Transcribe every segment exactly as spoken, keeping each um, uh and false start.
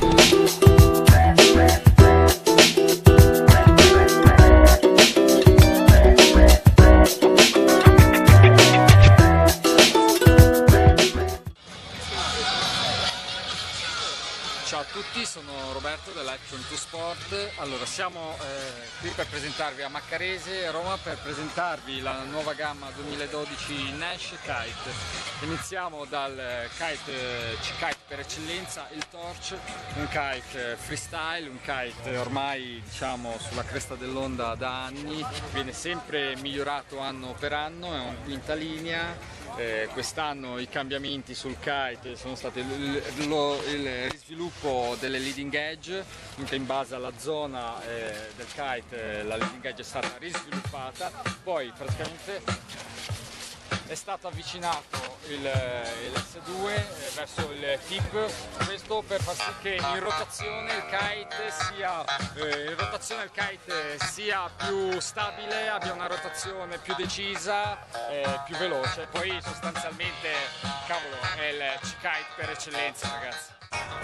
Ciao a tutti, sono Roberto dell'Action to Sport. Allora, siamo eh, qui per presentarvi a Maccarese, Roma, per presentarvi la nuova gamma duemiladodici Nash Kite. Iniziamo dal kite C-Kite per eccellenza, il Torch, un kite freestyle, un kite ormai diciamo sulla cresta dell'onda da anni, viene sempre migliorato anno per anno, è una quinta linea. Eh, quest'anno i cambiamenti sul kite sono stati il, lo, il risviluppo delle leading edge, in base alla zona eh, del kite la leading edge è stata risviluppata, poi praticamente è stato avvicinato il, il S due eh, verso il tip, questo per far sì che in rotazione il kite sia, eh, in rotazione il kite sia più stabile, abbia una rotazione più decisa, eh, più veloce. Poi sostanzialmente, cavolo, è il C-Kite per eccellenza, ragazzi.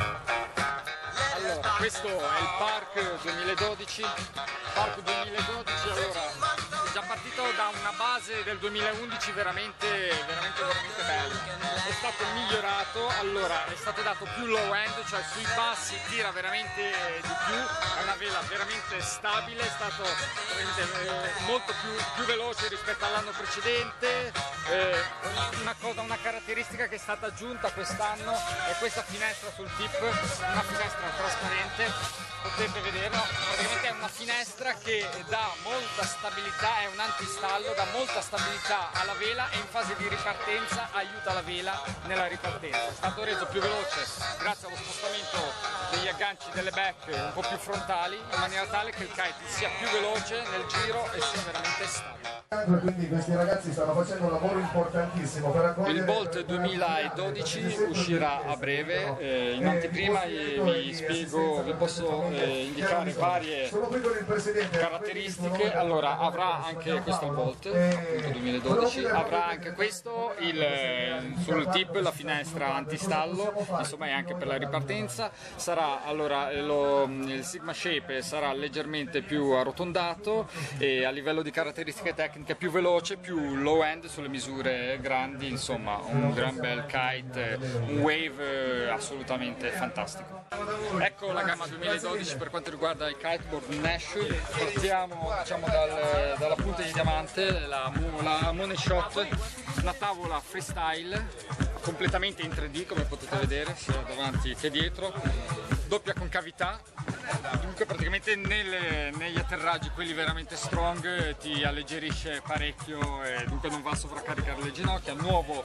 Allora, questo è il Park duemiladodici, Park duemiladodici, allora è già partito da una base del duemilaundici veramente, veramente, veramente bella, è stato migliorato, allora è stato dato più low end, cioè sui bassi tira veramente di più, è una vela veramente stabile, è stato veramente, eh, molto più, più veloce rispetto all'anno precedente, eh, una cosa, una caratteristica che è stata aggiunta quest'anno è questa finestra sul tip, una finestra trasparente, potete vederlo, praticamente è una finestra che dà molta stabilità, è un antistallo, dà molta stabilità alla vela e in fase di ripartenza aiuta la vela nella ripartenza. È stato reso più veloce grazie allo spostamento degli agganci delle back un po' più frontali, in maniera tale che il kite sia più veloce nel giro e sia veramente stabile. Quindi questi ragazzi stanno facendo un lavoro importantissimo per accogliere... Il Bolt duemiladodici uscirà a breve, eh, in anteprima vi spiego, vi posso eh, indicare varie caratteristiche. Allora, avrà anche questo il Bolt appunto duemiladodici, avrà anche questo il, sul tip la finestra antistallo, insomma è anche per la ripartenza. Sarà allora lo, il Sigma Shape sarà leggermente più arrotondato e a livello di caratteristiche tecniche più veloce, più low end sulle misure grandi, insomma un gran bel kite, un wave assolutamente fantastico. Ecco la gamma duemiladodici per quanto riguarda il kiteboard Nash. Partiamo diciamo dal, dalla punta di diamante, la, la Money Shot, una tavola freestyle completamente in tre D come potete vedere sia davanti che dietro, doppia concavità, dunque praticamente nelle, negli atterraggi quelli veramente strong ti alleggerisce parecchio e dunque non va a sovraccaricare le ginocchia. Nuovo,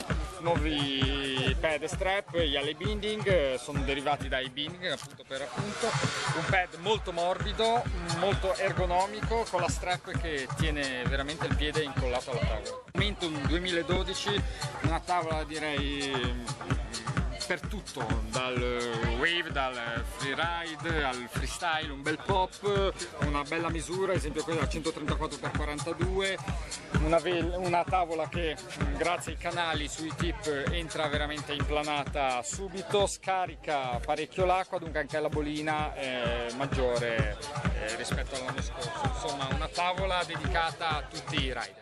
nuovi pad e strap, gli alley binding sono derivati dai binding appunto per appunto, un pad molto morbido, molto ergonomico con la strap che tiene veramente il piede incollato alla tavola. Momentum duemiladodici, una tavola direi per tutto, dal wave, dal freeride al freestyle, un bel pop, una bella misura, ad esempio quella centotrentaquattro per quarantadue, una, una tavola che grazie ai canali sui tip entra veramente implanata subito, scarica parecchio l'acqua, dunque anche la bolina è maggiore eh, rispetto all'anno scorso, insomma una tavola dedicata a tutti i rider.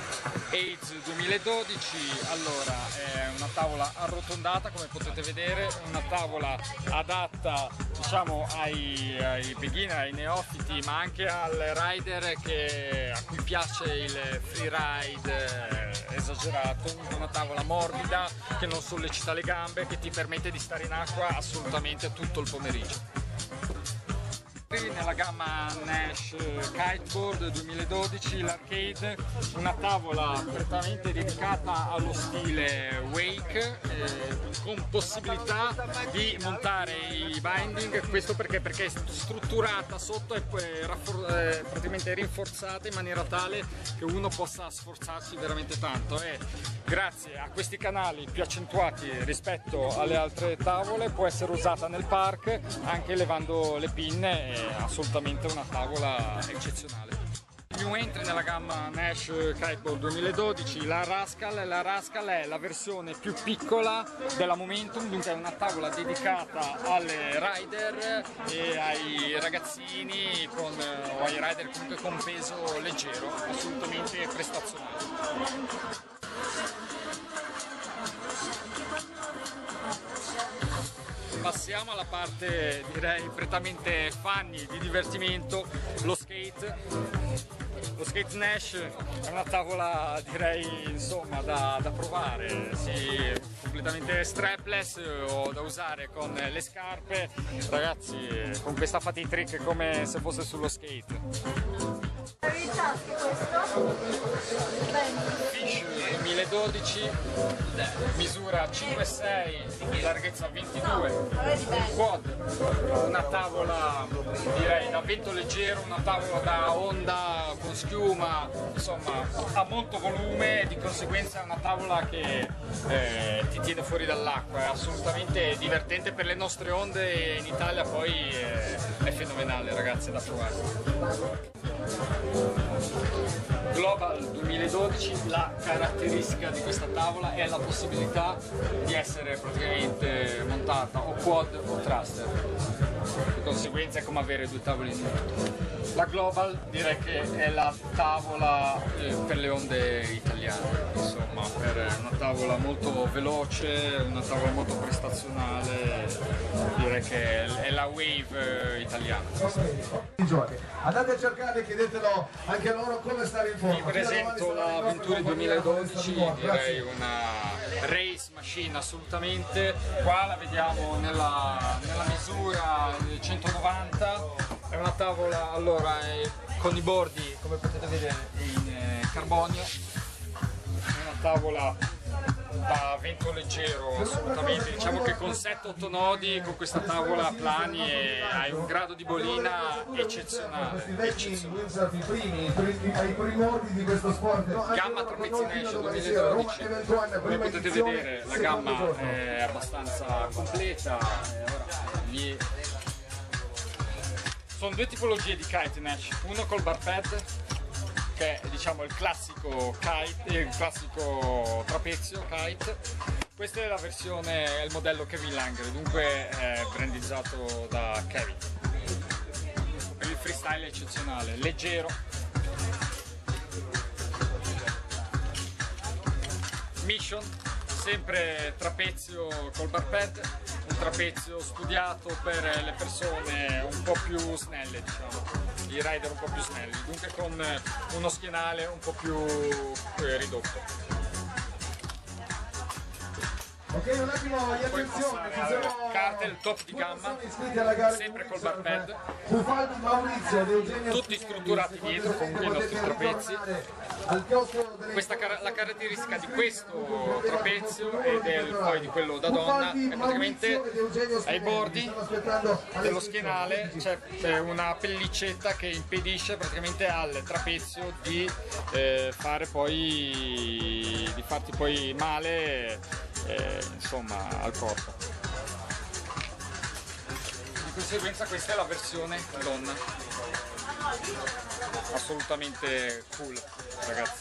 AIDS duemiladodici, allora è una tavola arrotondata come potete vedere, una tavola adatta diciamo ai, ai beginner, ai neofiti, ma anche al rider che, a cui piace il freeride eh, esagerato, una tavola morbida che non sollecita le gambe, che ti permette di stare in acqua assolutamente tutto il pomeriggio. Nella gamma Nash Kiteboard duemiladodici l'arcade, una tavola prettamente dedicata allo stile wake eh, con possibilità di montare i binding, questo perché, perché è strutturata sotto e eh, eh, praticamente rinforzata in maniera tale che uno possa sforzarsi veramente tanto e grazie a questi canali più accentuati rispetto alle altre tavole può essere usata nel park anche levando le pinne, è assolutamente una tavola eccezionale. new entry nella gamma Nash Kiteboard duemiladodici, la Rascal. La Rascal è la versione più piccola della Momentum, dunque è una tavola dedicata alle rider e ai ragazzini con, o ai rider comunque con peso leggero, assolutamente prestazionale. Passiamo alla parte, direi, prettamente funny, di divertimento, lo skate. Lo skate Nash è una tavola, direi, insomma, da, da provare, sì, completamente strapless o da usare con le scarpe, ragazzi, con questa fate i trick come se fosse sullo skate. Fish duemiladodici, misura cinque sei, larghezza ventidue, quad, una tavola, direi, da vento leggero, una tavola da onda con schiuma, insomma ha molto volume e di conseguenza è una tavola che eh, ti tiene fuori dall'acqua, è assolutamente divertente per le nostre onde e in Italia poi eh, è fenomenale, ragazzi, da provare. Global duemiladodici, la caratteristica di questa tavola è la possibilità di essere praticamente montata o quad o thruster, di conseguenza è come avere due tavole in uno. La Global direi che è la tavola eh, per le onde italiane, insomma, per una tavola molto veloce, una tavola molto prestazionale, direi che è la wave eh, italiana. Andate a cercare, chiedetelo anche a loro come stare in forma. Vi presento la Venturi duemiladodici, direi una race machine assolutamente. Qua la vediamo nella, nella misura centonovanta, è una tavola, allora, è, con i bordi, come potete vedere, in eh, carbonio, è una tavola da vento leggero assolutamente, diciamo che con sette otto nodi con questa tavola plani e hai un grado di bolina eccezionale, eccezionale. Gamma trapezi Nash duemiladodici, come potete vedere la gamma è abbastanza completa. Gli... sono due tipologie di kite Nash, uno col bar pad, che è, diciamo, il classico kite, il classico trapezio kite. Questa è la versione, è il modello Kevin Langer, dunque è brandizzato da Kevin. Per il freestyle è eccezionale, leggero. Mission, sempre trapezio col bar pad, un trapezio studiato per le persone un po' più snelle, diciamo, i rider un po' più snelli, dunque con uno schienale un po' più eh, ridotto. Ok, un attimo di attenzione, ci sono cartel top di gamma, sempre col bar pad, tutti strutturati dietro con i nostri trapezi. Questa, la caratteristica di questo trapezio e del, poi di quello da donna è praticamente ai bordi dello schienale c'è una pellicetta che impedisce praticamente al trapezio di eh, fare poi di farti poi male eh, insomma al corpo. Di conseguenza questa è la versione donna, assolutamente cool, ragazzi.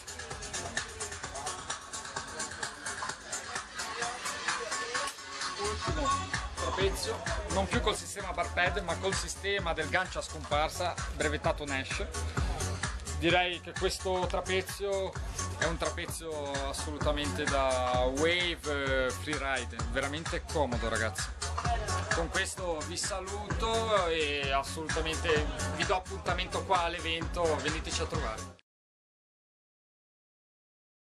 Ultimo trapezio, non più col sistema bar pad ma col sistema del gancio a scomparsa brevettato Nash. Direi che questo trapezio è un trapezio assolutamente da wave freeride, veramente comodo, ragazzi. Con questo vi saluto e assolutamente vi do appuntamento qua all'evento, veniteci a trovare.